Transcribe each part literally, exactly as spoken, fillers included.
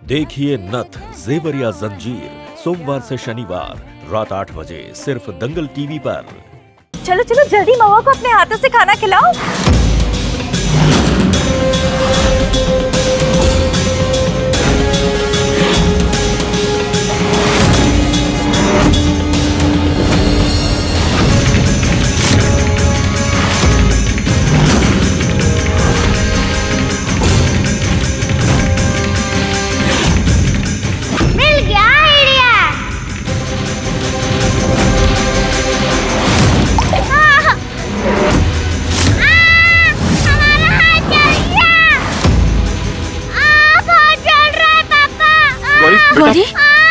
देखिए नथ जेवर या जंजीर सोमवार से शनिवार रात आठ बजे सिर्फ दंगल टीवी पर। चलो चलो जल्दी मवा को अपने हाथों से खाना खिलाओ। गौरी,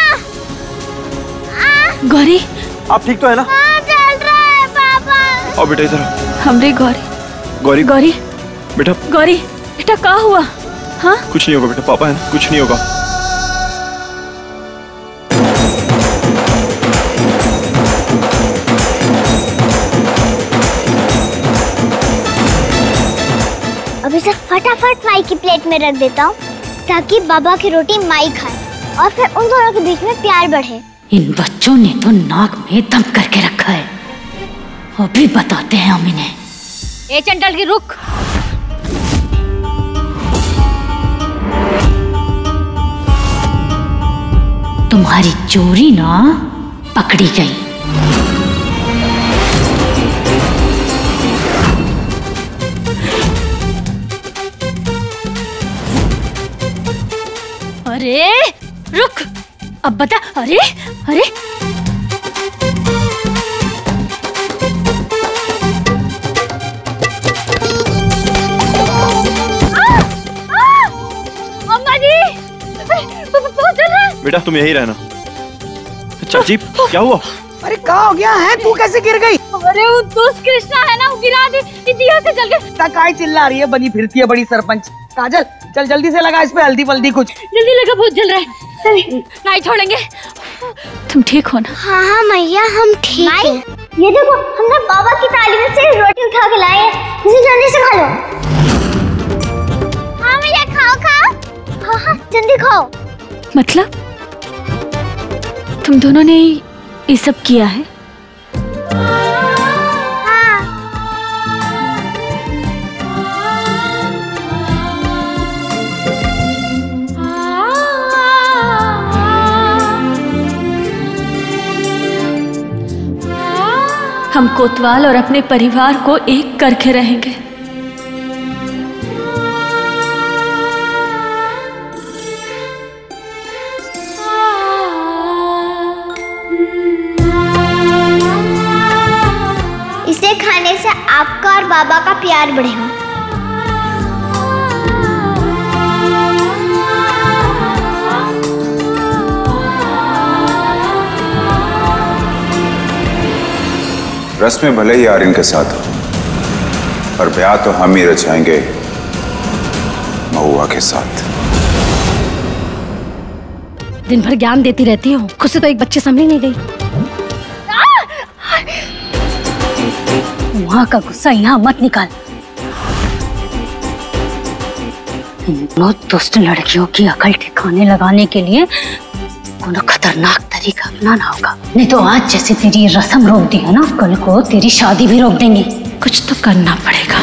गौरी, आप ठीक तो है ना? हाँ, चल रहा है पापा। आओ बेटा इधर। हमरे गौरी, गौरी, गौरी, बेटा, गौरी, बेटा क्या हुआ? हाँ? कुछ नहीं होगा बेटा, पापा है ना, कुछ नहीं होगा। अब इसे फटाफट माई की प्लेट में रख देता हूँ ताकि बाबा की रोटी माई खाए और फिर उन दोनों के बीच में प्यार बढ़े। इन बच्चों ने तो नाक में दम करके रखा है, अभी बताते हैं हम इन्हें। ए चंडल की रुक। तुम्हारी चोरी ना पकड़ी गई। अरे रुक, अब बता। अरे अरे अम्मा जी, बहुत जल रहा है। बेटा तुम यही रहना। चाची क्या हुआ? अरे क्या हो गया है? तू कैसे गिर गई? अरे वो दोस्त कृष्णा है ना, गिरा दी, दिया से जल गए। तकाई चिल्ला रही है, बनी फिरती है बड़ी सरपंच। काजल चल जल्दी से लगा इस पे हल्दी वल्दी कुछ। जल्दी लगा, बहुत जल रहा है। नहीं छोड़ेंगे। तुम ठीक हो ना? हाँ हाँ मैया हम ठीक हैं। ये देखो हमने बाबा की थाली में से रोटी उठा के लाए हैं, इसे जल्दी से खा लो। हाँ मैया खाओ खाओ। हाँ हाँ जल्दी खाओ। मतलब तुम दोनों ने ये सब किया है? हम कोतवाल और अपने परिवार को एक करके रहेंगे। इसे खाने से आपका और बाबा का प्यार बढ़ेगा। रस्में भले ही आर्यन के साथ हो, और ब्याह तो हम ही रचाएंगे महुआ के साथ। दिन भर ज्ञान देती रहती हो, खुद से तो एक बच्चे समझ नहीं गई। वहां का गुस्सा यहाँ मत निकाल। इन दोनों दुष्ट लड़कियों की अकल ठिकाने लगाने के लिए कोनो खतरनाक तरीका अपनाना होगा, नहीं तो आज जैसे तेरी रस्म रोक दी है ना, कल को तेरी शादी भी रोक देंगे। कुछ तो करना पड़ेगा।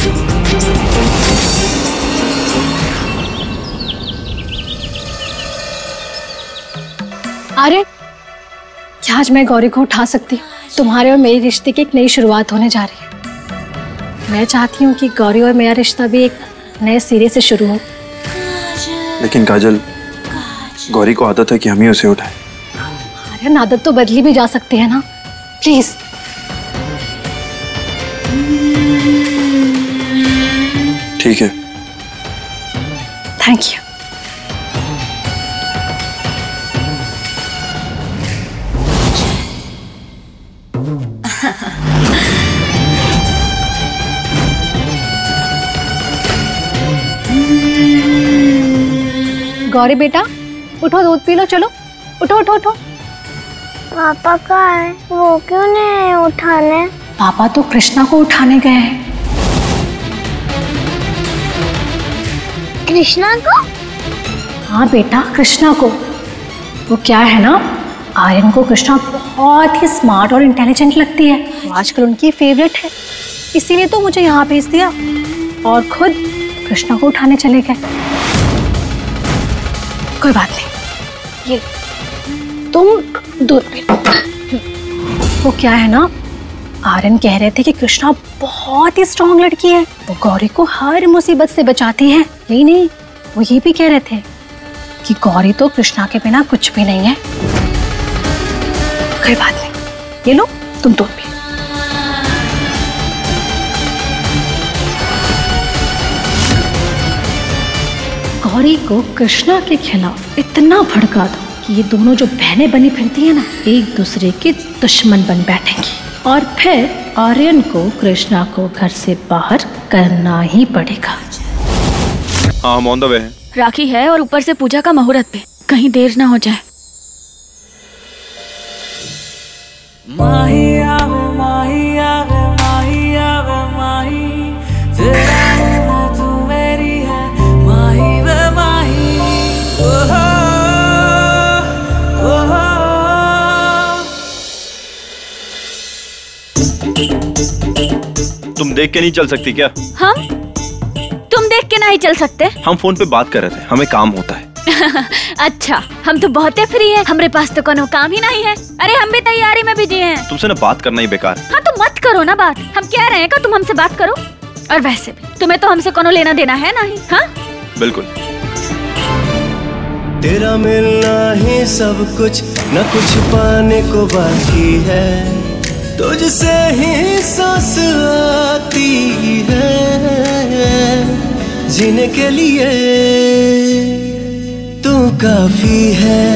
अरे क्या आज मैं गौरी को उठा सकती हूँ? तुम्हारे और मेरे रिश्ते की एक नई शुरुआत होने जा रही है। मैं चाहती हूँ कि गौरी और मेरा रिश्ता भी एक नए सिरे से शुरू हो। लेकिन काजल, गौरी को आदत है कि हम ही उसे उठाएं। अरे आदत तो बदली भी जा सकती है ना, प्लीज। ठीक है। Thank you. गौरी बेटा उठो, दूध पी लो। चलो उठो उठो उठो। पापा कहाँ है? वो क्यों नहीं उठाने? पापा तो कृष्णा को उठाने गए हैं। कृष्णा को? हाँ बेटा, कृष्णा को। वो क्या है ना, आर्यन को कृष्णा बहुत ही स्मार्ट और इंटेलिजेंट लगती है। वो आजकल उनकी फेवरेट है, इसीलिए तो मुझे यहाँ भेज दिया और खुद कृष्णा को उठाने चले गए। कोई बात नहीं, ये तुम दूर पे। वो क्या है ना, आर्यन कह रहे थे कि कृष्णा बहुत ही स्ट्रांग लड़की है, वो गौरी को हर मुसीबत से बचाती है। यही नहीं, वो ये भी कह रहे थे कि गौरी तो कृष्णा के बिना कुछ भी नहीं है। कोई बात नहीं, ये लो तुम दूर भी। गौरी को कृष्णा के खिलाफ इतना भड़का दो कि ये दोनों जो बहनें बनी फिरती है ना, एक दूसरे के दुश्मन बन बैठेंगी और फिर आर्यन को कृष्णा को घर से बाहर करना ही पड़ेगा। हाँ, हम ऑन द वे हैं। राखी है और ऊपर से पूजा का मुहूर्त पे, कहीं देर ना हो जाए। माही आवे, माही आवे, माही आवे, माही तेरा है, तू मेरी है, माही वे माही। ओहो, ओहो। तुम देख के नहीं चल सकती क्या? हम? तुम देख के नहीं चल सकते? हम फोन पे बात कर रहे थे, हमें काम होता है। अच्छा, हम तो बहुत फ्री है, हमारे पास तो कोनो काम ही नहीं है। अरे हम भी तैयारी में बिजी हैं। तुमसे ना बात करना ही बेकार है। हाँ तो मत करो ना बात, हम कह रहे हैं कि तुम हमसे बात करो। और वैसे भी तुम्हें तो हमसे कोनो लेना देना है नहीं। हाँ बिल्कुल। तेरा मिलना ही सब कुछ, न कुछ पाने को बाकी है, तुझसे ही सांस आती है, जीने के लिए तू काफी है।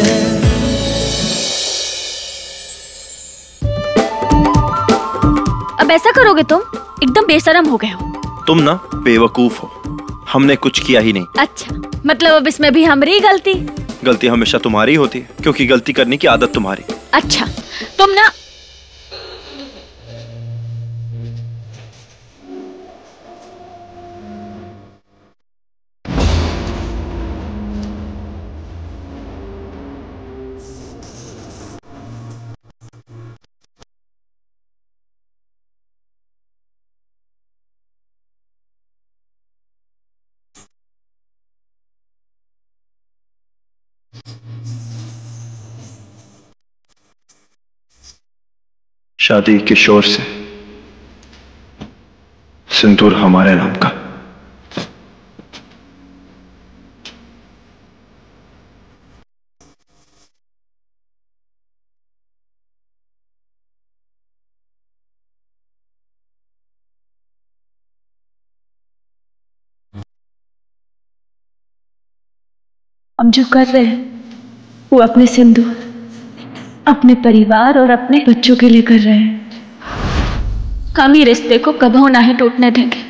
अब ऐसा करोगे तुम? एकदम बेशरम हो गए हो। तुम ना बेवकूफ हो, हमने कुछ किया ही नहीं। अच्छा, मतलब अब इसमें भी हमारी गलती? गलती हमेशा तुम्हारी होती है, क्योंकि गलती करने की आदत तुम्हारी। अच्छा, तुम ना शादी किशोर से, सिंदूर हमारे नाम का। हम जो कर रहे हैं वो अपने सिंदूर, अपने परिवार और अपने बच्चों के लिए कर रहे हैं। हम ये रिश्ते को कभी नहीं टूटने देंगे।